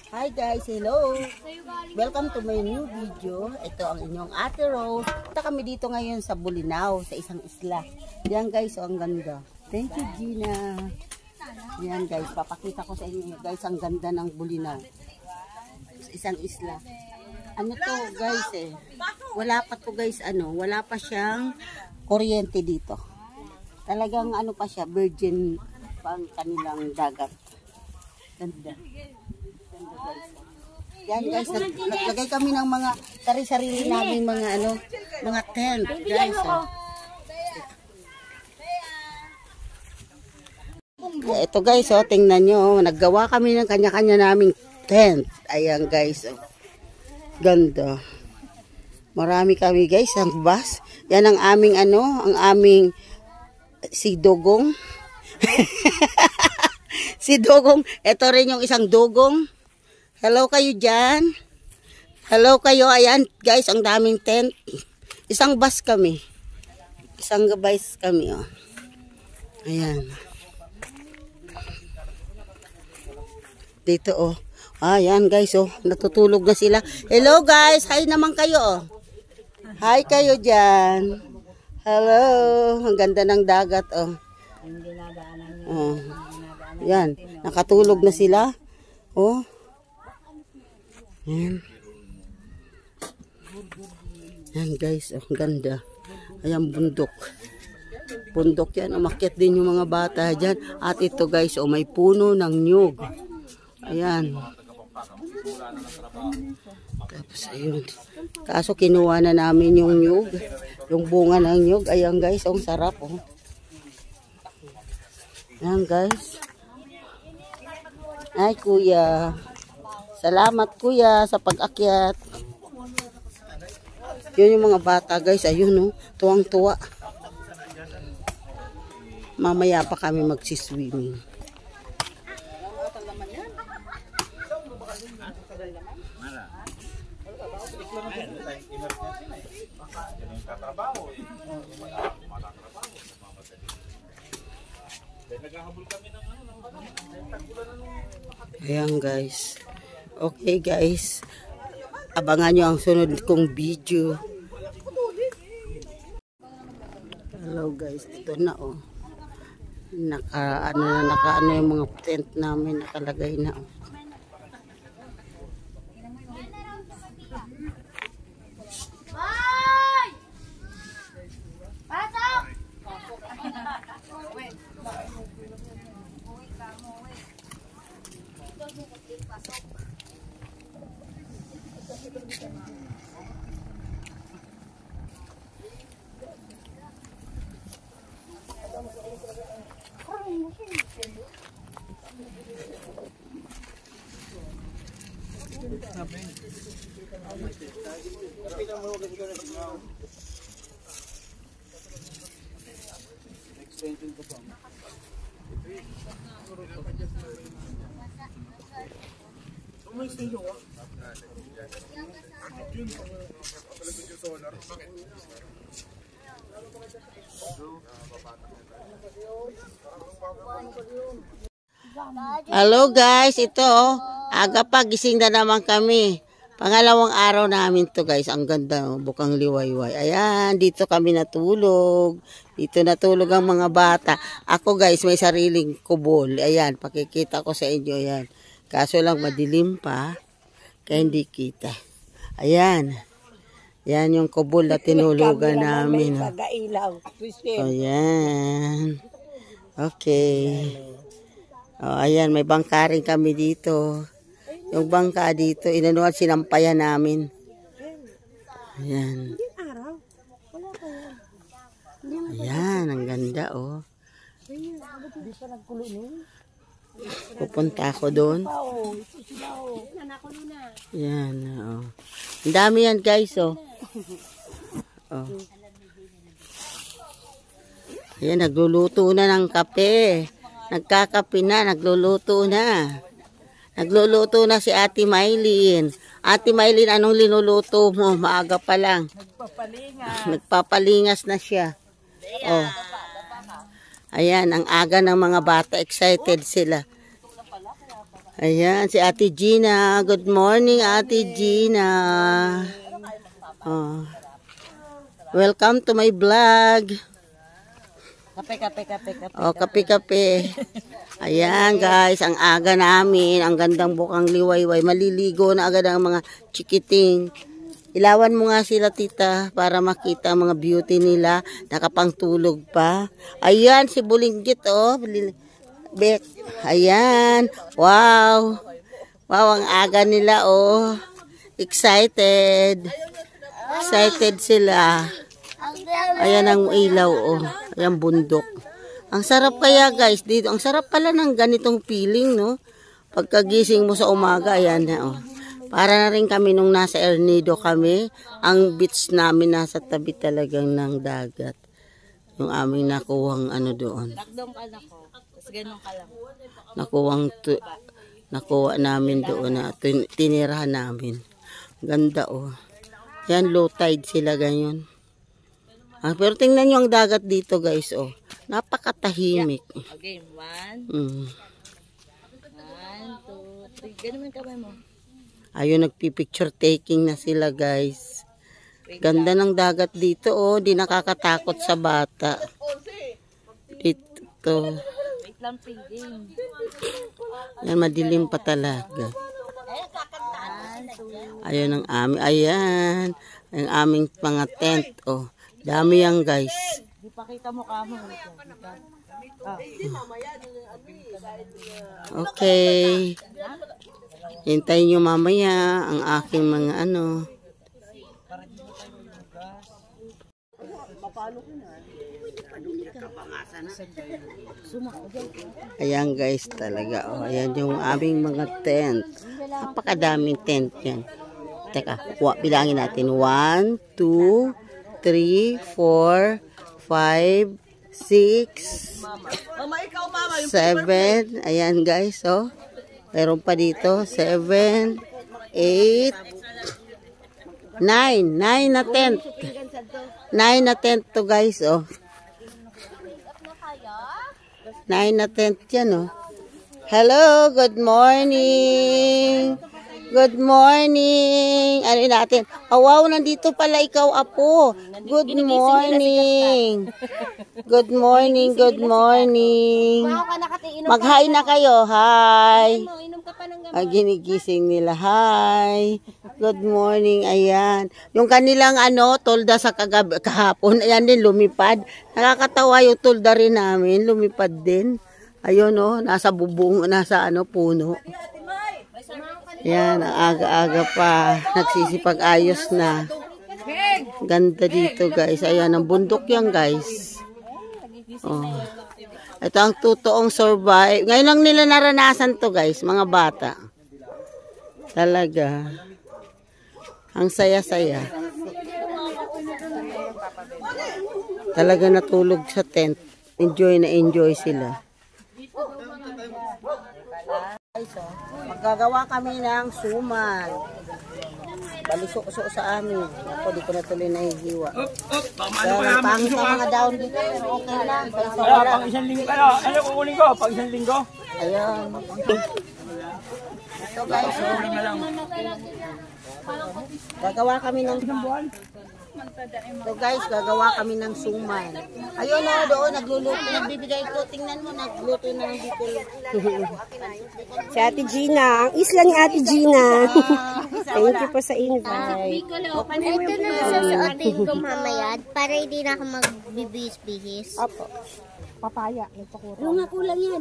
Hi guys, hello! Welcome to my new video. Ito ang inyong Ate Rose. Punta kami dito ngayon sa Bolinao, sa isang isla. Yan guys, ang ganda. Thank you Gina. Yan guys, papakita ko sa inyo guys, ang ganda ng Bolinao. Sa isang isla. Ano to guys wala pa to guys, wala pa siyang kuryente dito. Talagang pa siya, virgin pang kanilang dagat. Ganda. Yan guys, naglagay kami ng mga sarili namin mga tent guys. Ito guys, tingnan nyo, naggawa kami ng kanya-kanya naming tent. Ayan guys, ganda. Marami kami guys, ang bus. Yan ang aming ang aming si Dugong. Si Dugong, ito rin yung isang Dugong. Hello kayo dyan. Hello kayo. Ayan guys, ang daming tent. Isang bus kami. Isang bus kami. Oh. Ayan. Dito oh. Ayan guys oh. Natutulog na sila. Hello guys. Hi naman kayo oh. Hi kayo dyan. Hello. Ang ganda ng dagat oh. Oh. Yan. Nakatulog na sila. Oh. Yan. Yan guys, ang ganda. Ayan bundok. Bundok yan, umakyat din yung mga bata dyan. At ito guys, may puno ng nyug. Ayan. Tapos ayun. Kaso kinuha na namin yung nyug. Yung bunga ng nyug. Ayan guys, ang sarap oh. Ayan guys. Ay kuya. Salamat kuya sa pag-akyat. Yun yung mga bata guys. Ayun no. Tuwang-tuwa. Mamaya pa kami magsiswimming. Ayan guys. Okay guys, abangan nyo ang sunod kong video. Hello guys, ito na oh. Naka yung mga tent namin, nakalagay na oh. Hello guys, ito aga pa, gising na naman kami. Pangalawang araw namin to guys. Ang ganda, bukang liwayway. Ayan, dito kami natulog. Dito natulog ang mga bata. Ako guys, may sariling kubol. Ayan, pakikita ko sa inyo. Ayan. Kaso lang madilim pa. Kaya hindi kita. Ayan. Yan yung kubol na tinulugan namin. Ayan. Okay. Oh, ayan, may bangka rin kami dito. Yung bangka dito, inanuan, sinampayan namin. Ayan. Ayan, ang ganda oh. Pupunta ako doon. Ayan, oh. Ang dami yan guys oh. Oh. Ayan, nagluluto na ng kape. Nagkakape na, nagluluto na. Nagluluto na si Ate Maylin. Ate Maylin, anong linuluto mo? Maaga pa lang. Nagpapalingas. Nagpapalingas na siya. Oh. Ayan, ang aga ng mga bata. Excited sila. Ayan, si Ate Gina. Good morning, Ate Gina. Oh. Welcome to my vlog. Kape. Oh, kape. Ayan, guys, ang aga namin. Ang gandang bukang liwayway. Maliligo na agad ang mga chikiting. Ilawan mo nga sila, tita, para makita ang mga beauty nila. Nakapangtulog pa. Ayan, si Bulinggit, oh. Bek. Ayan. Wow. Wow, ang aga nila, oh. Excited. Excited sila. Ayan ang ilaw, oh. Ayan, bundok. Ang sarap kaya, guys, dito. Ang sarap pala ng ganitong feeling, no? Pagkagising mo sa umaga, ayan na, oh. Para na rin kami nung nasa El Nido kami. Ang beach namin nasa tabi talagang ng dagat. Yung aming nakuhang ano doon. Takdong ka na ko. Tapos ganun ka lang. Nakuha namin doon na tinirahan namin. Ganda, oh. Yan, low tide sila ganyan. Pero tingnan nyo ang dagat dito, guys, oh. Napakatahimik. Okay, 1, 2, 3. Ganun yung kamay mo. Ayun, nagpipicture taking na sila, guys. Ganda ng dagat dito, oh. Di nakakatakot sa bata. Dito. Wait lang, piging. Yan, madilim pa talaga. Ayun ang aming, ayan. Ang aming mga tent, oh. Dami yan, guys. Di pa kita mo kamo. Okay. Hintayin nyo mamaya ang aking mga ano. Ayan, guys, talaga. Oh, ayan yung aming mga tent. Napakadaming tent yan. Teka, bilangin natin. 1, 2, 3, 4, 5, 6, 7. Ayan, guys, oh. Meron pa dito, 7, 8, 9. 9 na tent. 9 na tent to, guys, oh. 9 na tent yan, oh. Hello, good morning. Good morning. Ano natin? Oh, wow, nandito pala ikaw, Apo. Good morning. Good morning, good morning. Mag-hi na kayo. Hi. Ginigising nila. Hi. Good morning. Ayan. Yung kanilang ano, tolda sa kahapon. Ayan din, lumipad. Nakakatawa yung tolda rin namin. Lumipad din. Ayun, oh. Nasa bubong, nasa ano, puno. Yan, ang aga-aga pa. Nagsisipag-ayos na. Ganda dito, guys. Ayan, ang bundok yan, guys. Oh. Ito ang totoong survive. Ngayon lang nila naranasan to, guys, mga bata. Talaga. Ang saya-saya. Talaga natulog sa tent. Enjoy na enjoy sila. Maggagawa kami ng suman. Baliso-so sa amin. Ako, di ko na tuloy nahihiwa. Pangit ang mga daon dito, pero okay lang. Pag isang linggo, ano kukunin ko? Pag isang linggo? Ayan. Ito, guys. Gagawa kami ng... So guys, gagawa kami ng suman. Ayun o, doon, nagluluto, nagbibigay ko. Tingnan mo, nagluto na dito. Si Ate Gina, ang isla ni Ate Gina. Thank you po sa invite. Ito na susuotin ko mamaya para hindi na ako magbibihis-bihis. Opo. Papaya, nagpakura. Yung nga kulang yan.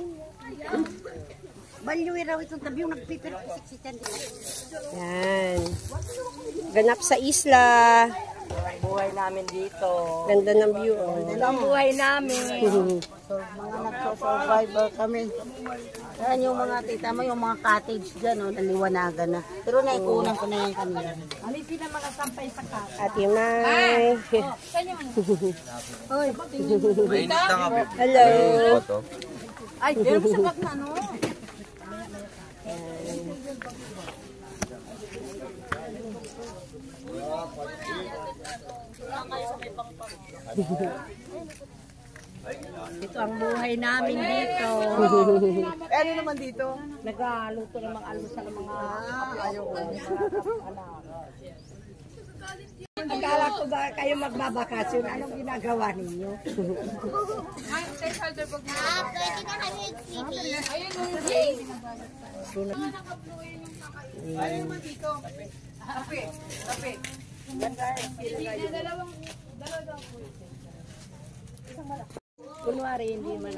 Balyoy raw itong tabi yung nagpipirpisik-sikan. Yan. Ganap sa isla. Buhay namin dito. Ganda ng view. Oh. Ang buhay namin. So, mga nagso-survivor kami. Yan yung mga tita mo, yung mga cottage dyan, oh, naliwanagan na. Pero naikunan ko na yan kanina. Alipin na mga sampay sa kata. Ate May. Hello. Ay, meron sa bag na, no? Ito ang buhay namin dito. Ano naman dito? Nagaluto ng mga almusal ng mga ayaw ko. Akala ko ba kayo magbabakasyon? Anong ginagawa ninyo? Pwede na kami exhibit. Kunwari, hindi man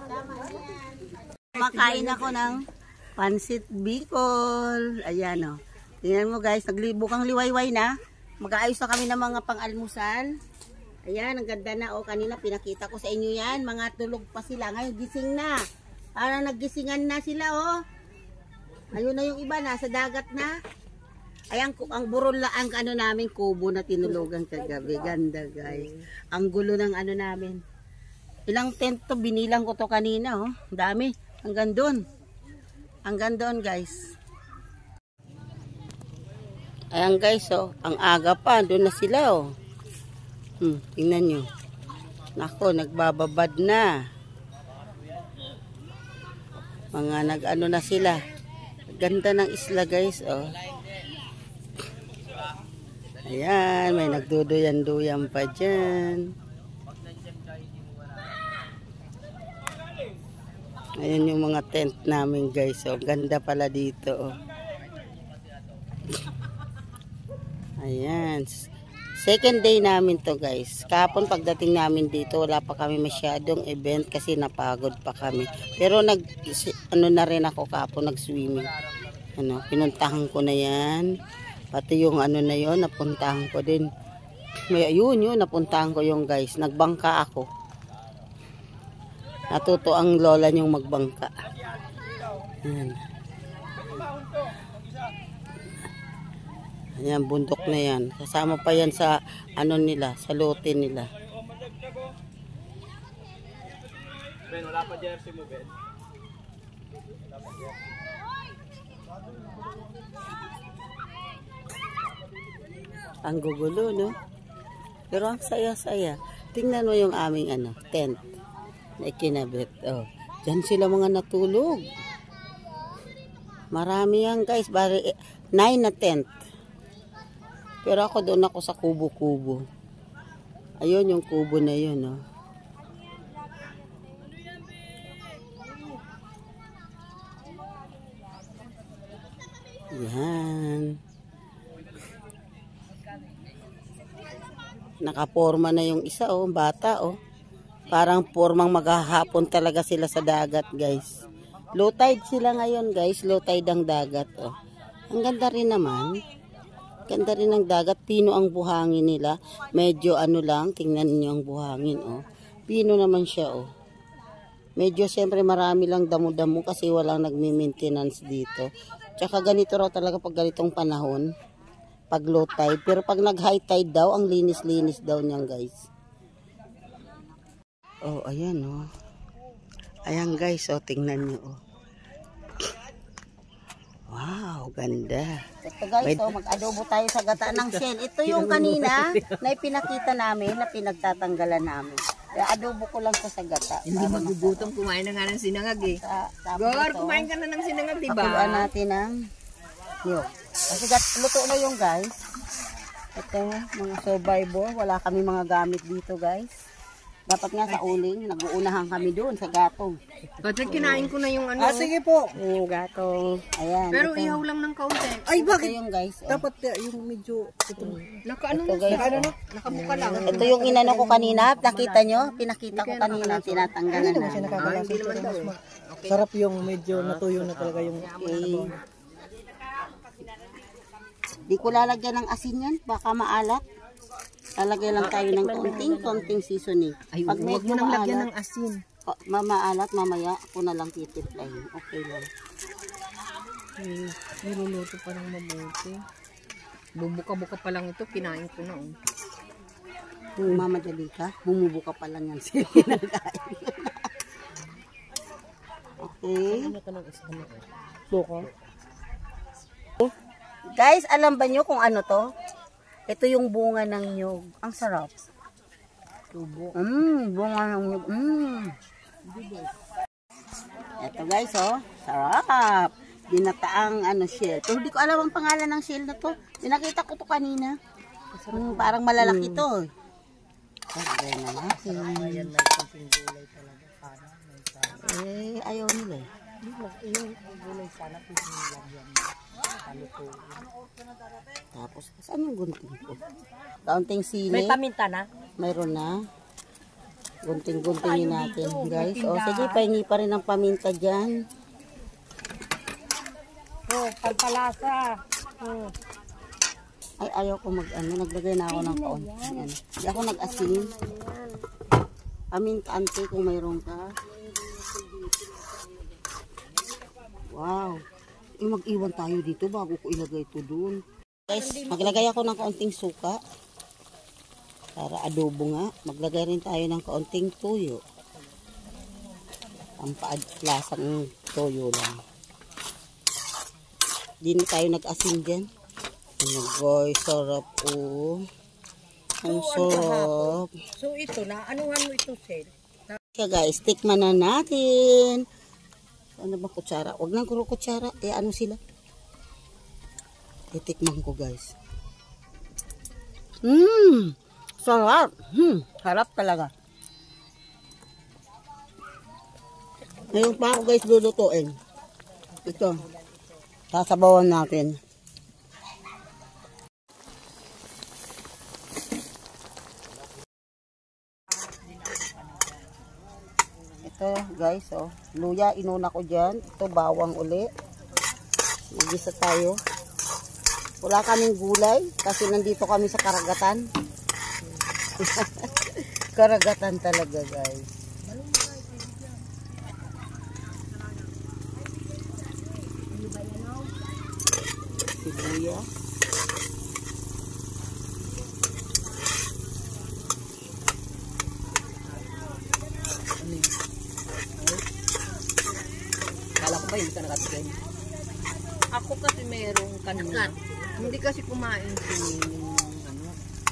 Makain ako ng pansit bicol. Ayan o. Tingnan mo guys, naglibukang liwayway na. Mag-aayos na kami ng mga pang-almusal. Ayan, ang ganda na. O, kanina pinakita ko sa inyo yan. Mga tulog pa sila. Ngayon, gising na. Parang naggisingan na sila o. Ayun na yung iba, nasa dagat na. Ayan, ang burol la, ang ano namin, kubo na tinulogan kagabi. Ganda guys. Ang gulo ng ano namin. Ilang tent to, binilang ko to kanina oh. Dami. Hanggang doon. Hanggang doon guys. Ayan guys oh. Ang aga pa. Doon na sila oh. Tingnan nyo. Nako, nagbababad na. Mga nag-ano na sila. Ganda ng isla guys oh. Ayan, may nagduduyan-duyan pa dyan. Ayan yung mga tent namin guys. Oh. Ganda pala dito. Oh. Ayan. Second day namin to guys. Kahapon pagdating namin dito, wala pa kami masyadong event kasi napagod pa kami. Pero ano na rin ako kahapon, nag-swimming. Ano, pinuntahan ko na yan. Pati yung ano na yon, napuntahan ko din. May ayun yun, napuntahan ko yung guys. Nagbangka ako. Natuto ang lola niyong magbangka. Ayan. Ayan, bundok na yan. Kasama pa yan sa ano nila, sa lote nila. Ben, wala pa jersey mo, Ben. Ang gugulo, no? Pero ang saya-saya. Tingnan mo yung aming ano, tent na ikinabit. Oh, dyan sila mga natulog. Marami yan guys. Bari 9 na tent. Pero ako doon ako sa kubo-kubo. Ayun yung kubo na yun, no? Yan. Nakaporma na yung isa, oh, bata, oh. Parang formang maghahapon talaga sila sa dagat, guys. Low tide sila ngayon, guys. Low tide ang dagat, oh. Ang ganda rin naman. Ganda rin ng dagat. Pino ang buhangin nila. Medyo ano lang, tingnan niyo ang buhangin, oh. Pino naman siya, oh. Medyo siyempre marami lang damo-damo kasi walang nagmi-maintenance dito. Tsaka ganito raw talaga pag ganitong panahon. Pag low tide. Pero pag nag-high tide daw, ang linis-linis daw niyan, guys. Oh, ayan, oh. Ayan, guys, oh, tingnan niyo, oh. Wow, ganda. Ito, guys, oh, mag-adobo tayo sa gata ng shell. Ito yung kanina na ipinakita namin, na pinagtatanggalan namin. Kaya adobo ko lang sa gata. Hindi magugutom, kumain na nga ng sinangag eh. Gor, kumain ka na ng sinangag, diba? Pakuluan natin ng niyok. Kasi luto na yung guys. Ito, mga survivor. Wala kami mga gamit dito, guys. Dapat nga sa uling, nag-uunahan kami doon sa gatong. Kasi kinain ko na yung ano. Sige po. Yung gatong. Ayan. Pero ito. ihaw lang ng kaunti. Ay, bakit? Ito yung guys. Oh. Dapat yung medyo Nakaano ito, na guys, siya? oh. Nakabuka lang. Ito yung inano ko kanina. Nakita nyo? Pinakita ko kanina. Tinatanggalan na. Hindi naman daw eh. sarap yung medyo natuyo na talaga yung Okay. Di ko lalagyan ng asin yan. Baka maalat. Lalagay lang tayo ng konting seasoning. Ay, Pag huwag mo nang lagyan ng asin. Mamaalat, mamaya ako na lang titimplahin. Okay lang. Niluluto pa ng mabuti. Bubuka-buka pa lang ito, kinain ko na. Mamadali ka, bumubuka pa lang yan sila kinakain. Okay. suka. Guys, alam ba nyo kung ano to? Ito yung bunga ng nyug. Ang sarap. Bunga ng nyug. Ito guys, oh. Sarap. Ginataang shell. Pero hindi ko alam ang pangalan ng shell na to. Nakita ko to kanina. Parang malalaki to. Sabi na natin. Ayaw nila eh. Tapos, saan yung gunting ko? Kaunting sili. May paminta na? Mayroon na. Gunting-guntingin natin, guys. O, sige, pahingi pa rin ng paminta dyan. Pampalasa. Ay, ayaw ko naglagay na ako ng kaunti. Hindi ako nag-asin. Paminta, ante, kung mayroon ka. Wow. Mag-iwan tayo dito bago ko ilagay ito doon. Guys, maglagay ako ng kaunting suka. Para adobo nga. Maglagay rin tayo ng kaunting tuyo. Ang lasang tuyo lang. Di na tayo nag-asin dyan. Guys, sarap oh. Ang sarap. So ito, anuhan mo ito, Sel? Kaya guys, tikman na natin. Ano ba kutsara? Huwag nang kutsara. Ano sila? Titikman ko guys. Sarap. Sarap talaga. Ngayon pa ako guys lulutuin. Ito. Sasabawan natin. Ito guys, oh. Luya, inuna ko dyan. Ito, bawang uli. Igisa tayo. Wala kaming gulay kasi nandito kami sa karagatan. Karagatan talaga guys. Sibuyas. Kala ko ba hindi ka nakatikin? Ako kasi merong kanina. Hindi kasi kumain yung ano.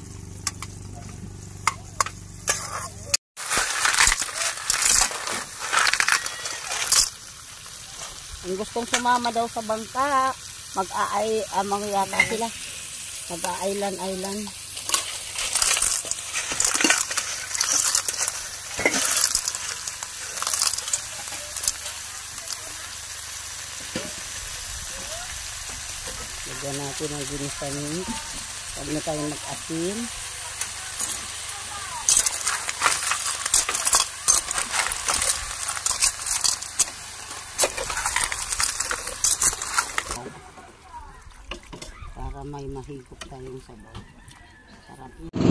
Kung gustong sumama daw sa bangka, mangyayata sila. Mag-a-island. Lagyan natin ang ginisanin. Huwag na tayo mag-asin. Para may mahigop tayong sabaw. Sarap.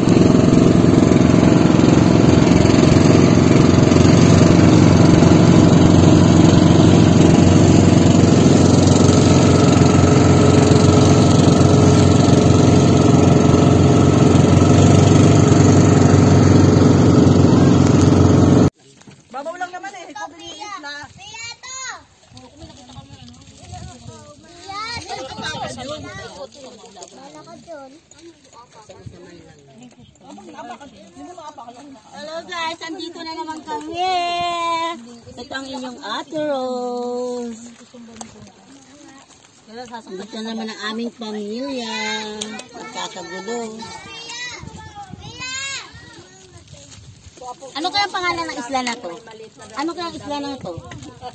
Hello guys, andito na naman kami. Ito ang inyong Ate Rose. Andito na naman ang aming pamilya. Magkakagulo. Ano kaya ang pangalan ng isla na to? Ano kaya ang isla na to?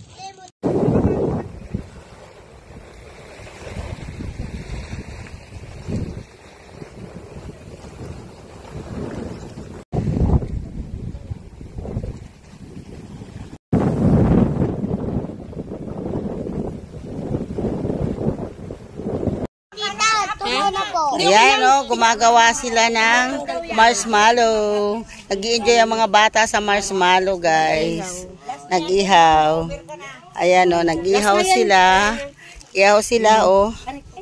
Ayan o, gumagawa sila ng marshmallow. Nag-i-enjoy ang mga bata sa marshmallow guys. Nag-ihaw. Ayan o, nag-ihaw sila. Ihaw sila o.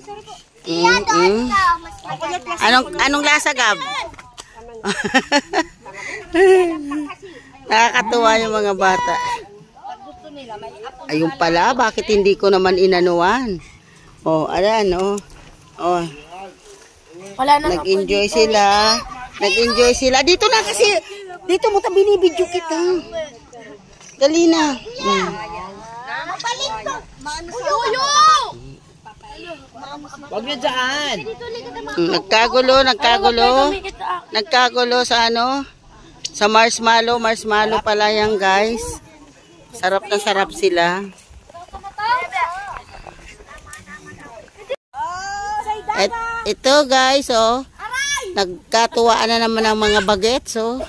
Anong lasa Gab? Nakakatuwa yung mga bata. Ayun pala, bakit hindi ko naman inanuan? O, ayan o. O. Nag-enjoy sila. Dito na kasi Dito mo ta binibidyo kita. Dali na. Wag niyo dyan. Nagkagulo sa ano? Sa marshmallow. Marshmallow pala yan, guys. Sarap na sarap sila. Ito, guys, oh. Nagkatuwaan na naman ang mga bagets, oh.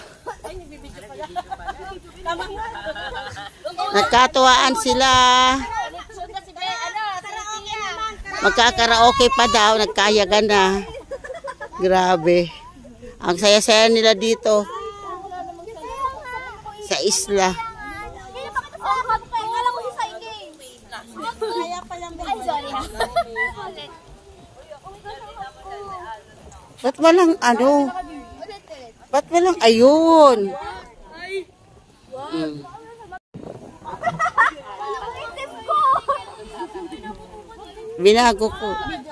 Nagkatuwaan sila. Magkakaraoke pa daw, nagkayagan na. Grabe. Ang saya-saya nila dito. Sa isla. Ba't walang ano? Ba't walang ayun? Binago ko.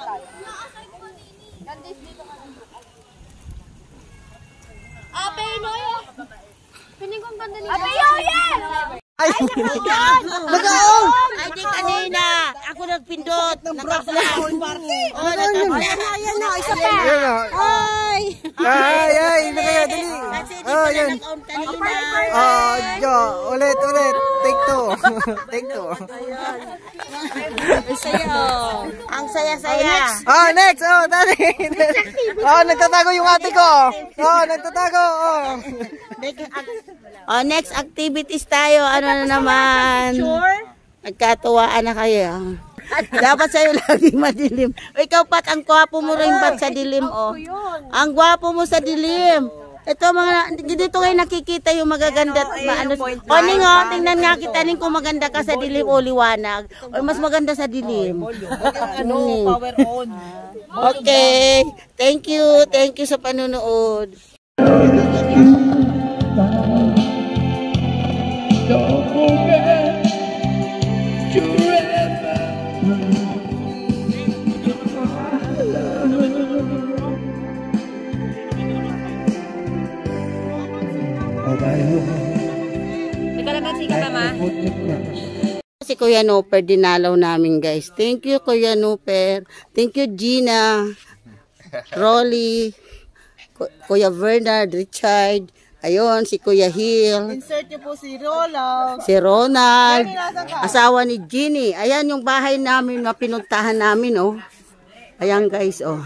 Ay, magaong! Ay, di kanina. Ako nagpindot. Naka-flash. Oh, ayan na. Isa pa. Ay! Ay, na kaya, dali. Oh, yan. Ulit. Take two. Take two. Ang saya-saya. Next. Dali. Nagtatago yung ate ko. Nagtatago. Next activities tayo. Ano na naman? Nagkatuwaan na kayo. Dapat sa'yo lagi madilim. Ikaw, Pat, ang gwapo mo rin, Pat, sa dilim, oh. Ang gwapo mo sa dilim. Ito, dito ngayon nakikita yung magaganda. Ning, oh, tingnan nga kita ning kung maganda ka sa dilim o liwanag. O mas maganda sa dilim. Power on. Okay. Thank you sa panonood. Si Kuya Nuper dinalaw namin, guys. Thank you, Kuya Nuper. Thank you, Gina, Rolly, Kuya Bernard, Richard. Ayun, si Kuya Hill. Insert niyo po si Ronald. Si Ronald. Asawa ni Ginny. Ayan yung bahay namin, pinuntahan namin, oh. Ayan, guys, oh.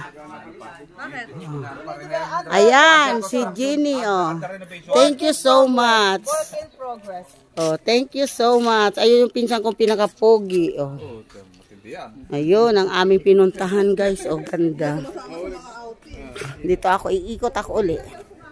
Ayan, si Ginny, oh. Thank you so much. Oh, thank you so much. Ayun yung pinsan kong pinaka-pogi, oh. Ayun, ang aming pinuntahan, guys, oh. Ganda. Dito ako, iikot ako uli.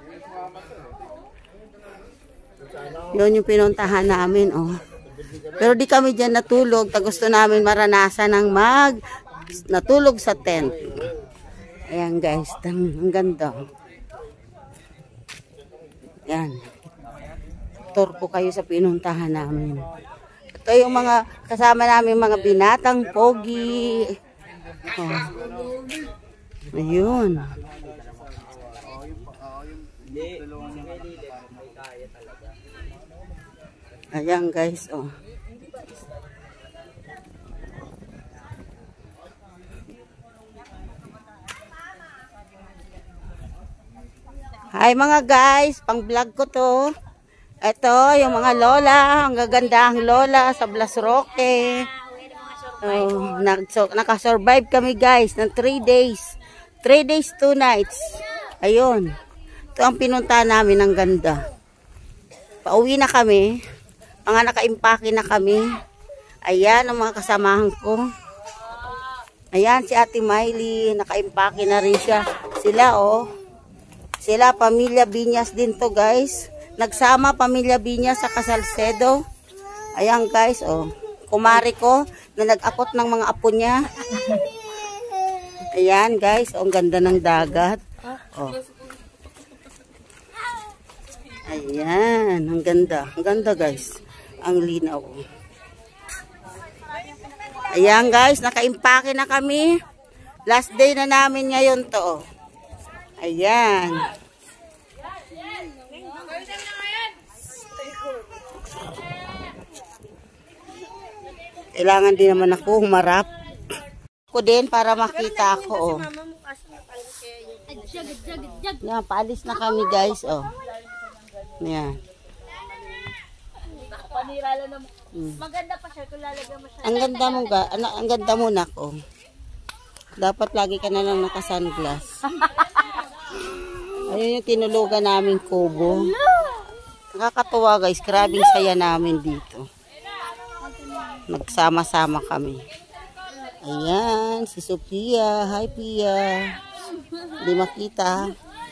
Yun yung pinuntahan namin, oh. Pero di kami dyan natulog. Gusto namin maranasan ng natulog sa tent. Ayan, guys. Ang ganda. Ayan. Tour po kayo sa pinuntahan namin. Ito yung mga kasama namin, mga binatang pogi. Oh. Ayun. Ayan, guys, oh. Hi mga guys, pang vlog ko to. Ito yung mga lola, ang gagandahang lola sa Blas Roque. Oh, nakasurvive kami, guys, ng 3 days. 3 days, 2 nights. Ayun. Ito ang pinunta namin, ang ganda. Pauwi na kami. Mga nakaimpake na kami. Ayan ang mga kasamahan ko. Ayan si Ate Miley, nakaimpake na rin siya. Sila, oh. Sila, pamilya Binyas din to, guys. Nagsama pamilya Binyas sa Casalcedo. Ayan, guys, oh. Kumari ko na nag-akot ng mga apo niya. Ayan, guys, oh, ang ganda ng dagat. Oh. Ayan, ang ganda. Ang ganda, guys. Ang linaw. Ayan, guys, nakaimpake na kami. Last day na namin ngayon to. Ayan. Kailangan din naman ako humarap. Ako din para makita ako. Oh. Yan, paalis na kami guys. Oh. Yan. Maganda pa siya kung lalagyan mo siya. Ang ganda mo ga, ang ganda mo nak. Oh. Dapat lagi ka na lang naka-sunglass. Ayun yung tinulugan namin kubo. Nakakatuwa guys, grabing saya namin dito. Nagsama-sama kami. Ayan, si Sophia. Hi Pia. Hindi makita.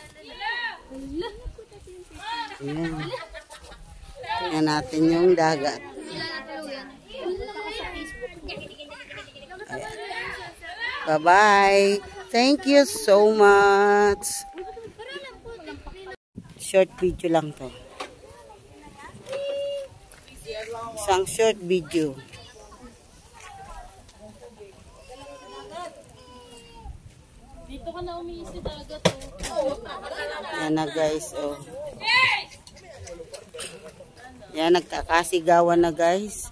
Ayan. Tingnan natin yung dagat. Ayan. Bye-bye. Thank you so much. Short video lang to. Isang short video. Dito ka na umiisi dagat. Yan na guys. Oh. Yan, nagkakasigawan na guys.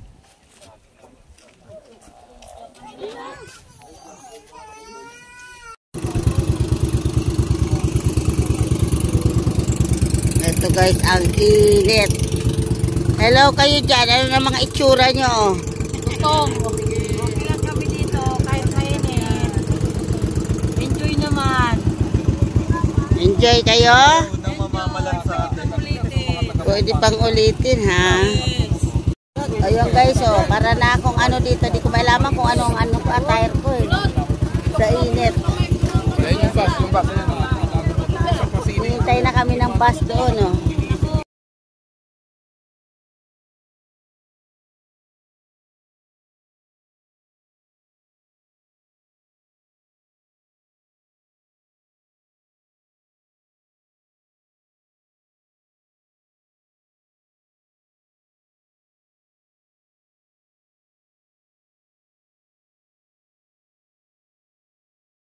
Ito guys, ang init. Hello kayo dyan. Ano na mga itsura nyo? Gutom. Okay lang kami dito kahit mainit. Enjoy naman. Enjoy kayo? Ulitin. Pwede pang ulitin ha. Ayun guys, oh, para na akong ano dito. Di ko malaman kung anong attire ko eh. Sa init. Hintay na kami ng bus doon oh.